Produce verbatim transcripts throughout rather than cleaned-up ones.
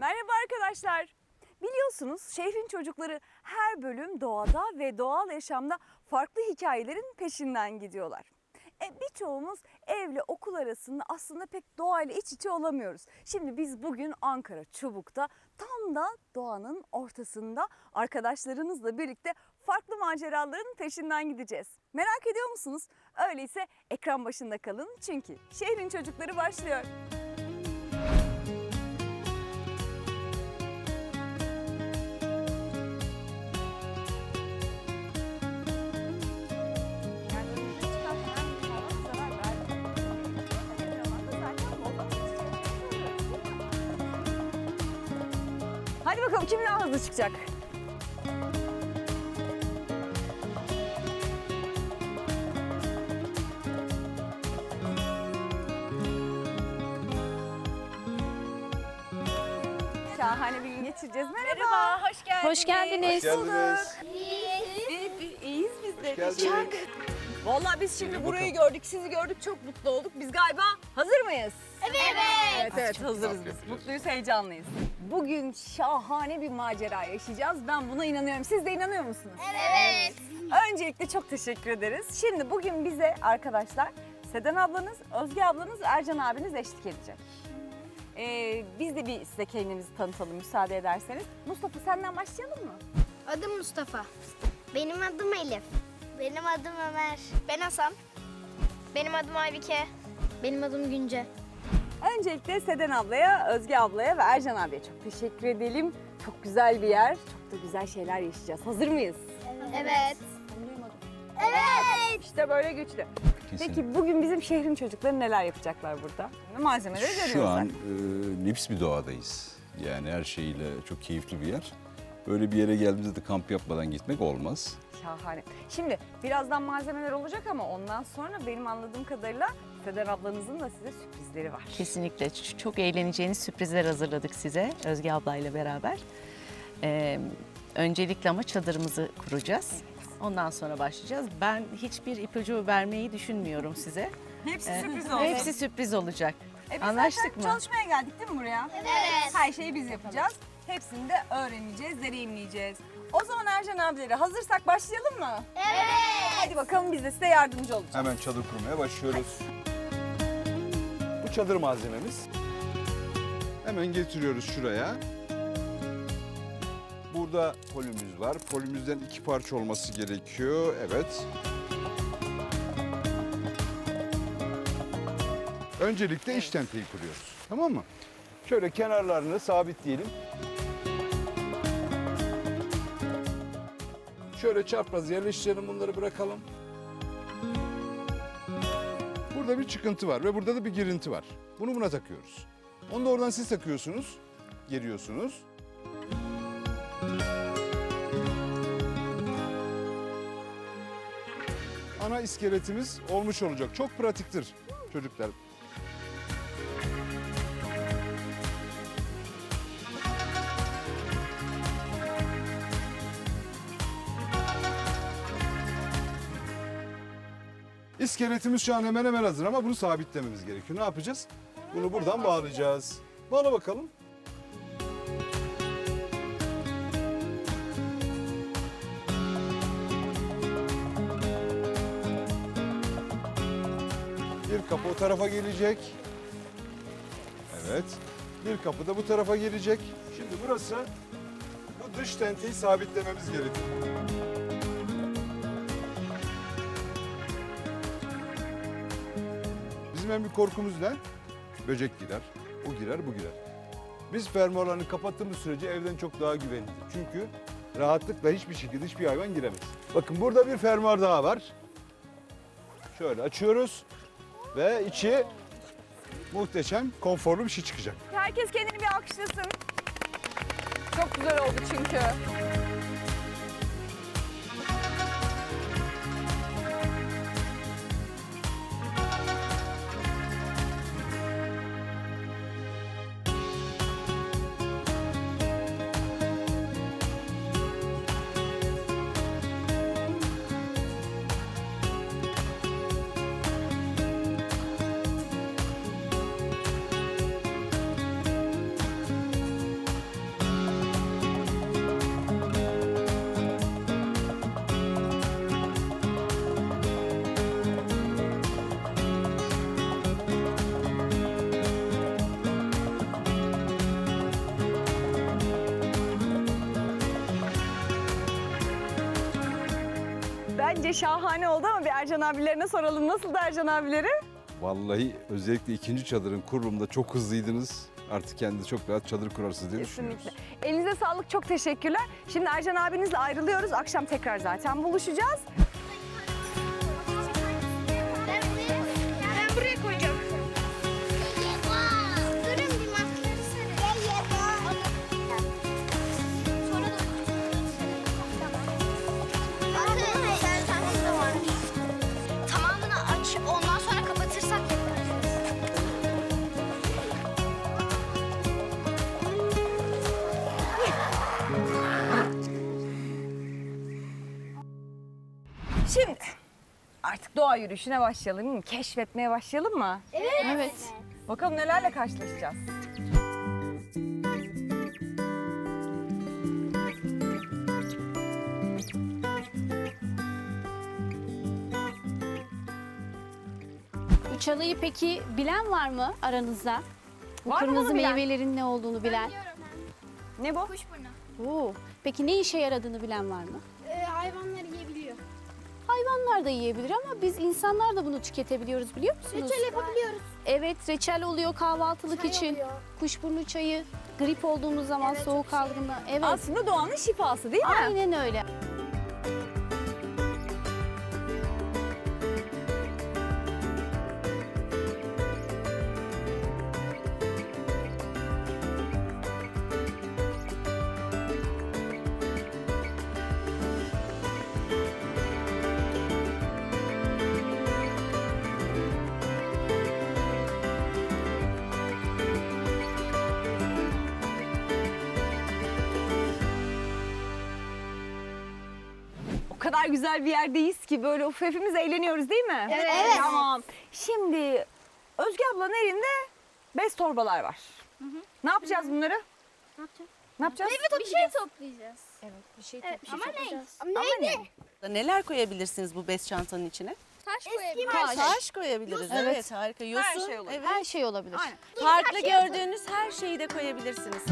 Merhaba arkadaşlar. Biliyorsunuz şehrin çocukları her bölüm doğada ve doğal yaşamda farklı hikayelerin peşinden gidiyorlar. E, birçoğumuz evle okul arasında aslında pek doğayla iç içe olamıyoruz. Şimdi biz bugün Ankara Çubuk'ta tam da doğanın ortasında arkadaşlarınızla birlikte farklı maceraların peşinden gideceğiz. Merak ediyor musunuz? Öyleyse ekran başında kalın çünkü şehrin çocukları başlıyor. Hadi bakalım kim daha hızlı çıkacak? Şahane bir gün geçireceğiz. Merhaba. Merhaba, hoş geldiniz. Hoş geldiniz. Hoş geldiniz. İyiyiz, iyiyiz biz de. Hoş geldiniz. Çak. Vallahi biz şimdi burayı gördük, sizi gördük, çok mutlu olduk. Biz galiba hazır mıyız? Evet. Evet, evet hazırız biz. Mutluyuz, heyecanlıyız. Bugün şahane bir macera yaşayacağız. Ben buna inanıyorum. Siz de inanıyor musunuz? Evet. Öncelikle çok teşekkür ederiz. Şimdi bugün bize arkadaşlar Seden ablanız, Özge ablanız, Ercan abiniz eşlik edecek. Ee, biz de bir size kendimizi tanıtalım müsaade ederseniz. Mustafa senden başlayalım mı? Adım Mustafa. Benim adım Elif. Benim adım Ömer. Ben Hasan. Benim adım Aybike. Benim adım Günce. Öncelikle Seden ablaya, Özge ablaya ve Ercan abiye çok teşekkür edelim. Çok güzel bir yer, çok da güzel şeyler yaşayacağız. Hazır mıyız? Evet. Duymadım. Evet. İşte böyle güçlü. Kesinlikle. Peki bugün bizim şehrin çocukları neler yapacaklar burada? Malzemeleri görüyorlar. Şu an e, nefis bir doğadayız. Yani her şeyiyle çok keyifli bir yer. Böyle bir yere geldiğimizde de kamp yapmadan gitmek olmaz. Şahane. Şimdi birazdan malzemeler olacak ama ondan sonra benim anladığım kadarıyla Seden ablanızın da size sürprizleri var. Kesinlikle. Ç- Çok eğleneceğiniz sürprizler hazırladık size Özge ablayla beraber. Ee, öncelikle ama çadırımızı kuracağız. Ondan sonra başlayacağız. Ben hiçbir ipucu vermeyi düşünmüyorum size. Hepsi Ee, sürpriz olacak. Hepsi sürpriz olacak. E biz Anlaştık zaten mı? çalışmaya geldik değil mi buraya? Evet. Her şeyi biz yapacağız. Hepsini de öğreneceğiz, deneyimleyeceğiz. O zaman Ercan abileri hazırsak başlayalım mı? Evet. Hadi bakalım biz de size yardımcı olacağız. Hemen çadır kurmaya başlıyoruz. Bu çadır malzememiz. Hemen getiriyoruz şuraya. Burada polimiz var. Polimizden iki parça olması gerekiyor. Evet. Öncelikle iç tenteyi kuruyoruz. Tamam mı? Şöyle kenarlarını sabitleyelim. Şöyle çapraz yerleştirelim, bunları bırakalım. Burada bir çıkıntı var ve burada da bir girinti var. Bunu buna takıyoruz. Onu da oradan siz takıyorsunuz, geriyorsunuz. Ana iskeletimiz olmuş olacak. Çok pratiktir çocuklar. İskeletimiz şu an hemen hemen hazır ama bunu sabitlememiz gerekiyor. Ne yapacağız? Bunu buradan bağlayacağız. Bağla bakalım. Bir kapı o tarafa gelecek. Evet. Bir kapı da bu tarafa gelecek. Şimdi burası, bu dış tenteyi sabitlememiz gerekiyor. Bizim en büyük korkumuz ne? Böcek girer, o girer, bu girer. Biz fermuarlarını kapattığımız sürece evden çok daha güvenlidir. Çünkü rahatlıkla hiçbir şekilde hiçbir hayvan giremez. Bakın burada bir fermuar daha var. Şöyle açıyoruz ve içi muhteşem, konforlu bir şey çıkacak. Herkes kendini bir alkışlasın. Çok güzel oldu çünkü. bence şahane oldu ama bir Ercan abilerine soralım. Nasıldı Ercan abileri? Vallahi özellikle ikinci çadırın kurulumunda çok hızlıydınız. Artık kendinize çok rahat çadır kurarsınız diye Kesinlikle. düşünüyoruz. Elinize sağlık, çok teşekkürler. Şimdi Ercan abinizle ayrılıyoruz. Akşam tekrar zaten buluşacağız. Ben buraya koyacağım. Durun bir maskları sarın. Sonra da Bakın şerbetimiz de varmış. Tamamını aç, ondan sonra kapatırsak yaparız. Şimdi artık doğa yürüyüşüne başlayalım değil mi? Keşfetmeye başlayalım mı? Evet. Bakalım nelerle karşılaşacağız. Bu çalıyı peki bilen var mı aranızda? Bu Var mı kırmızı bunu bilen? meyvelerin ne olduğunu bilen. Ne bu? Kuşburnu. Oo. Peki ne işe yaradığını bilen var mı? Ee, hayvanlar yiyebiliyor. Hayvanlar da yiyebilir ama biz insanlar da bunu tüketebiliyoruz biliyor musunuz? Reçel yapabiliyoruz. Evet, reçel oluyor kahvaltılık Çay için. oluyor. Kuşburnu çayı, grip olduğumuz zaman Evet, soğuk çok şey. algınlığı. Evet. Aslında doğanın şifası değil mi? Aynen öyle. O kadar güzel bir yerdeyiz ki böyle of, hepimiz eğleniyoruz değil mi? Evet. Evet. Tamam. Şimdi Özge ablanın elinde bez torbalar var. Ne yapacağız bunları? Ne yapacağız? Ne yapacağız? Bir şey toplayacağız. Evet, bir şey Evet, ama ne? Ama ne? Neler koyabilirsiniz bu bez çantanın içine? Taş koyabiliriz. Taş. Taş koyabiliriz. Yosun. Evet, harika. Yosun. Her şey olabilir. Evet. Her şey olabilir. Aynen. Farklı gördüğünüz her şeyi de koyabilirsiniz.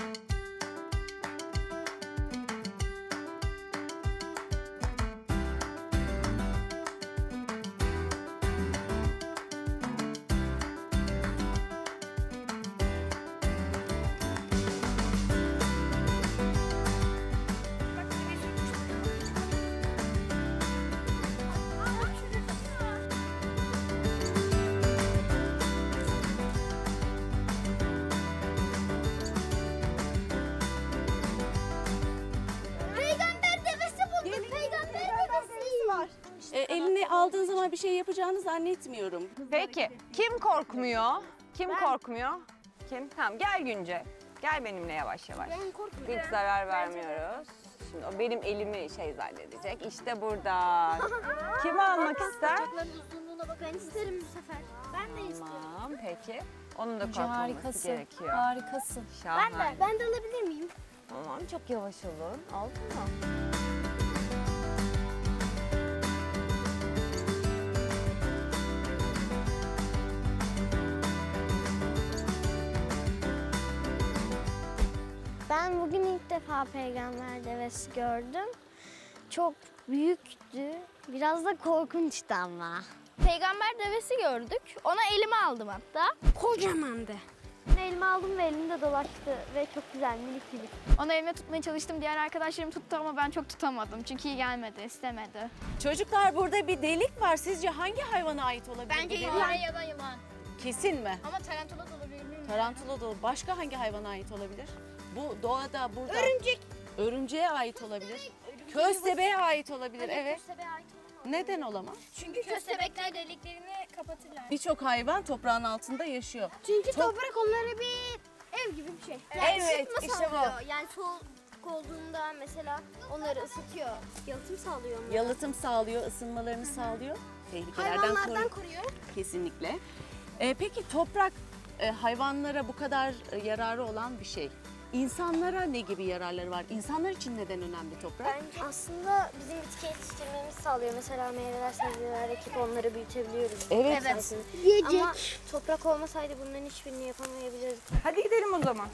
Peygamber devesi bulduk. Peygamber devesi var. E, elini aldığın zaman bir şey yapacağını zannetmiyorum. Peki kim korkmuyor? Kim korkmuyor? Kim? Tamam gel Günce. Gel benimle yavaş yavaş. Ben korkmuyorum. Hiç zarar vermiyoruz. Şimdi o benim elimi şey zannedecek. İşte burada. Kim almak ister? Bacakların uzunluğuna bakın. Ben isterim bu sefer. Ben de isterim. Tamam peki. Onun da Bence korkmaması harikasın. gerekiyor. Harikasın. Ben Şahane. de. Ben de alabilir miyim? Tamam çok yavaş olun. Aldın mı? Ben bugün ilk defa peygamber devesi gördüm. Çok büyüktü. Biraz da korkunçtu ama. Peygamber devesi gördük. Ona elime aldım hatta. Kocamandı. Ben elime aldım ve elimde dolaştı ve çok güzel minik minik. Onu elime tutmaya çalıştım. Diğer arkadaşlarım tuttu ama ben çok tutamadım. Çünkü iyi gelmedi, istemedi. Çocuklar burada bir delik var. Sizce hangi hayvana ait olabilir? Bence bu delik? yılan ya da yılan. Kesin mi? Ama tarantula da olabilir mi? Tarantula da olur. Başka hangi hayvana ait olabilir? Bu doğada burada. Örümcek. Örümceğe ait olabilir. Köstebeğe ait olabilir. Evet. Köstebeğe ait olamaz. Neden olamaz? Çünkü köstebekler deliklerini kapatırlar. Birçok hayvan toprağın altında yaşıyor. Çünkü toprak onlara bir ev gibi bir şey. Evet, ısıtma işte bu. sağlıyor. Yani soğuk olduğunda mesela onları ısıtıyor. Yalıtım sağlıyor onları. Yalıtım sağlıyor, ısınmalarını sağlıyor. Tehlikelerden Hayvanlardan koruyor. koruyor. Kesinlikle. Ee, peki toprak e, hayvanlara bu kadar e, yararı olan bir şey. İnsanlara ne gibi yararları var? İnsanlar için neden önemli toprak? Bence aslında bizim bitki yetiştirmemizi sağlıyor. Mesela meyveler, sebzeler ekip onları büyütebiliyoruz. Evet. Evet. Ama toprak olmasaydı bunların hiçbirini yapamayabilirdik. Hadi gidelim o zaman.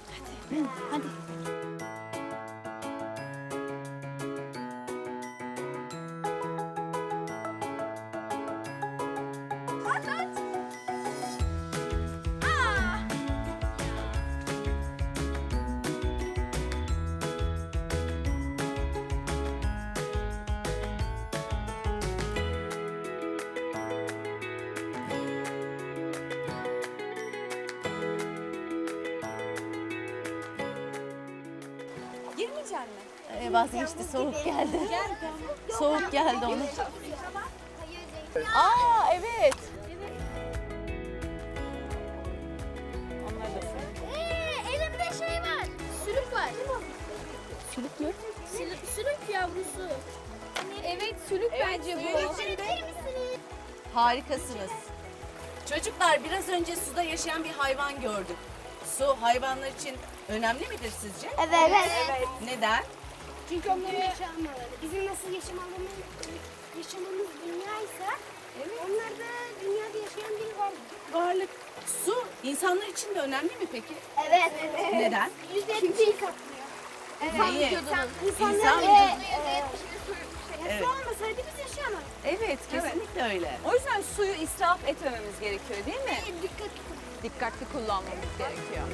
mi? Ee, vazgeçti, soğuk geldi. Soğuk geldi onun. Aa evet. Ee, elimde şey var. Sülük var. Sülük mü? Sülük, sülük yavrusu. Evet, sülük bence bu. Harikasınız. Çocuklar biraz önce suda yaşayan bir hayvan gördük. Su hayvanlar için önemli midir sizce? Evet. Evet. Neden? Çünkü onların yaşamaları. Bizim nasıl yaşamamız, yaşamamız dünyaysa onlar da dünyada yaşayan bir varlık. Varlık. Su insanlar için de önemli mi peki? Evet. Neden? Yüzde yetmişini kaplıyor. Neyi? İnsan, İnsan İnsan vücudu. evet. Su olmasaydı biz yaşayamayız. Evet, kesinlikle öyle. O yüzden suyu israf etmememiz gerekiyor değil mi? Dikkatli Dikkatli kullanmamız gerekiyor.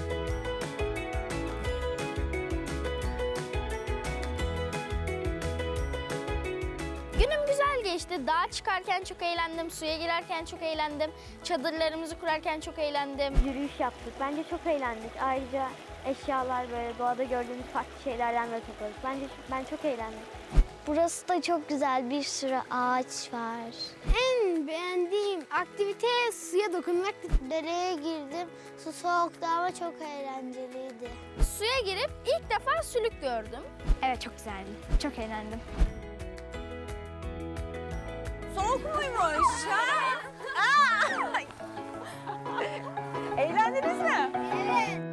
Günüm güzel geçti. Dağa çıkarken çok eğlendim, suya girerken çok eğlendim, çadırlarımızı kurarken çok eğlendim. Yürüyüş yaptık. Bence çok eğlendik. Ayrıca eşyalar böyle doğada gördüğümüz farklı şeylerden de topladık. Bence ben çok eğlendim. Burası da çok güzel. Bir sürü ağaç var. En beğendiğim aktivite suya dokunmak. Dereye girdim. Su soğuktu ama çok eğlenceliydi. Suya girip ilk defa sülük gördüm. Evet çok güzeldi. Çok eğlendim. Soğuk muymuş? Ha? Aa! Eğlendiniz mi? Evet.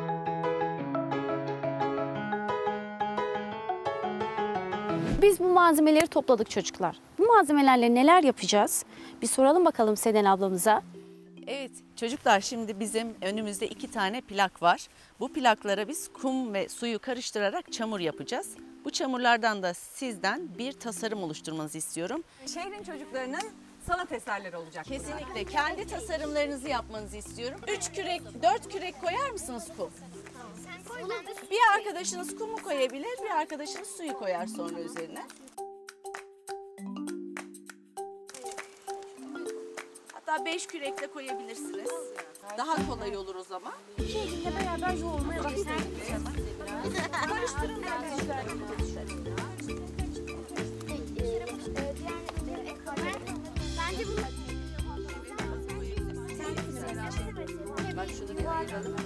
Biz bu malzemeleri topladık çocuklar. Bu malzemelerle neler yapacağız? Bir soralım bakalım Seden ablamıza. Evet çocuklar, şimdi bizim önümüzde iki tane plak var. Bu plaklara biz kum ve suyu karıştırarak çamur yapacağız. Bu çamurlardan da sizden bir tasarım oluşturmanızı istiyorum. Şehrin çocuklarının sanat eserleri olacak. Kesinlikle kendi tasarımlarınızı yapmanızı istiyorum. Üç kürek, dört kürek koyar mısınız kum? Bir arkadaşınız kumu koyabilir, bir arkadaşınız suyu koyar sonra üzerine. Hatta beş kürek de koyabilirsiniz. Daha kolay olur o zaman. Bence bu Bak şunu bir ayıralım.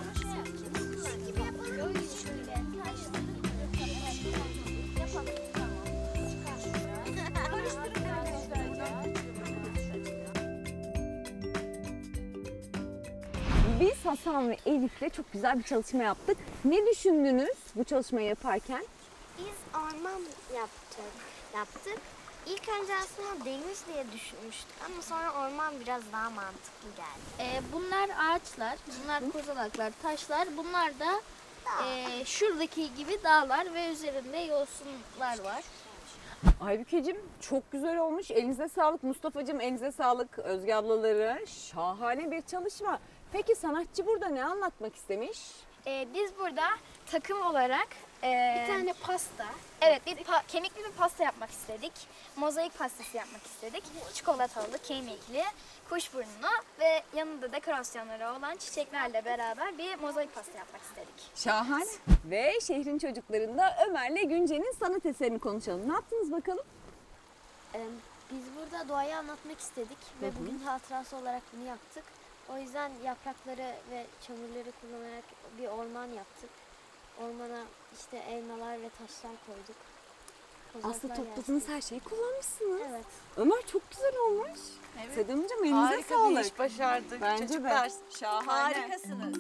Biz Hasan ve Elif'le çok güzel bir çalışma yaptık. Ne düşündünüz bu çalışmayı yaparken? Biz orman yaptık. yaptık. İlk önce aslında deniz diye düşünmüştük ama sonra orman biraz daha mantıklı geldi. Ee, bunlar ağaçlar, bunlar kozalaklar, taşlar. Bunlar da e, şuradaki gibi dağlar ve üzerinde yosunlar var. Aybükeciğim çok güzel olmuş. Elinize sağlık. Mustafa'cığım elinize sağlık. Özge ablaları şahane bir çalışma. Peki sanatçı burada ne anlatmak istemiş? Ee, biz burada takım olarak e, Bir tane pasta. evet bir pa- kemikli bir pasta yapmak istedik. Mozaik pastası yapmak istedik. Çikolatalı, kemikli, kuşburnulu ve yanında dekorasyonları olan çiçeklerle beraber bir mozaik pasta yapmak istedik. Şahane. Ve şehrin çocuklarında Ömer'le Günce'nin sanat eserini konuşalım. Ne yaptınız bakalım? Ee, Biz burada doğayı anlatmak istedik ve bugün hatırası olarak bunu yaptık. O yüzden yaprakları ve çamurları kullanarak bir orman yaptık. Ormana işte elmalar ve taşlar koyduk. Aslında Kozalaklar topladığınız her şeyi kullanmışsınız. yazdık. Evet. Ömer çok güzel olmuş. Evet. Sedemciğim elinize Harika sağlık. bir iş başardık Bence çocuklar. de. Şahane. Harikasınız.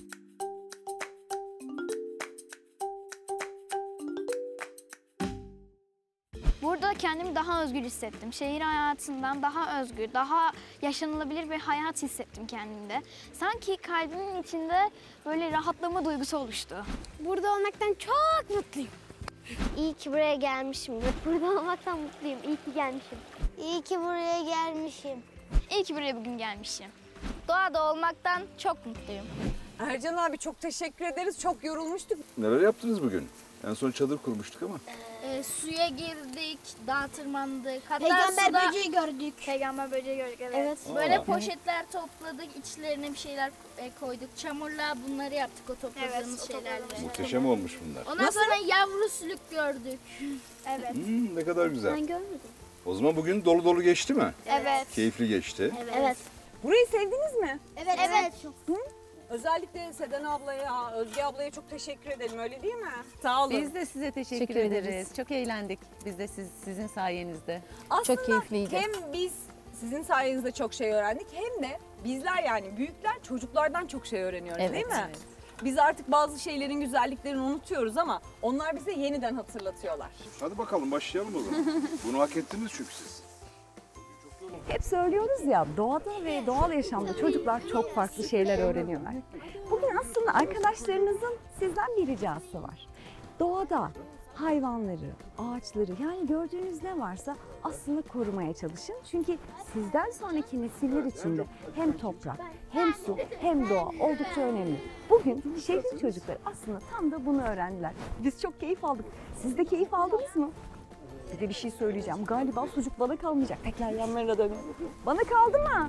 Burada kendimi daha özgür hissettim. Şehir hayatından daha özgür, daha yaşanılabilir bir hayat hissettim kendimde. Sanki kalbimin içinde böyle rahatlama duygusu oluştu. Burada olmaktan çok mutluyum. İyi ki buraya gelmişim. Burada olmaktan mutluyum. İyi ki gelmişim. İyi ki buraya gelmişim. İyi ki buraya bugün gelmişim. Doğada olmaktan çok mutluyum. Ercan abi çok teşekkür ederiz. Çok yorulmuştuk. Neler yaptınız bugün? En son çadır kurmuştuk ama. Ee, suya girdik, dağa tırmandık. Hatta Peygamber suda böceği gördük. Peygamber böceği gördük, evet. Evet. böyle Aa. poşetler topladık, içlerine bir şeyler e, koyduk. Çamurla bunları yaptık o topladığımız Evet, o şeylerle. topladığımız Muhteşem olmuş bunlar. Ondan sonra yavru sülük gördük. Evet. Hmm, ne kadar güzel. Ben görmedim. O zaman bugün dolu dolu geçti mi? Evet. Keyifli geçti. Evet. Burayı sevdiniz mi? Evet. Evet. Özellikle Seden ablaya, Özge ablaya çok teşekkür edelim, öyle değil mi? Sağ olun. Biz de size teşekkür, Teşekkür ederiz. ederiz. Çok eğlendik biz de siz, sizin sayenizde. Aslında Çok keyifliydi. hem biz sizin sayenizde çok şey öğrendik hem de bizler, yani büyükler çocuklardan çok şey öğreniyoruz, Evet, değil mi? evet. Biz artık bazı şeylerin güzelliklerini unutuyoruz ama onlar bize yeniden hatırlatıyorlar. Hadi bakalım başlayalım o zaman. Bunu hak ettiniz çünkü siz. Hep söylüyoruz ya, doğada ve doğal yaşamda çocuklar çok farklı şeyler öğreniyorlar. Bugün aslında arkadaşlarınızın sizden bir ricası var. Doğada hayvanları, ağaçları, yani gördüğünüz ne varsa aslında korumaya çalışın. Çünkü sizden sonraki nesiller için de hem toprak, hem su, hem doğa oldukça önemli. Bugün şehrin çocukları aslında tam da bunu öğrendiler. Biz çok keyif aldık. Siz de keyif aldınız mı? Bir de bir şey söyleyeceğim. Galiba sucuk bana kalmayacak. Tekrar yanlarına dönün. Bana kaldı mı?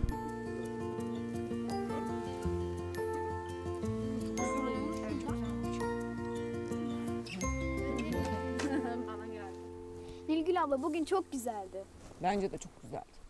Nilgül abla bugün çok güzeldi. Bence de çok güzeldi.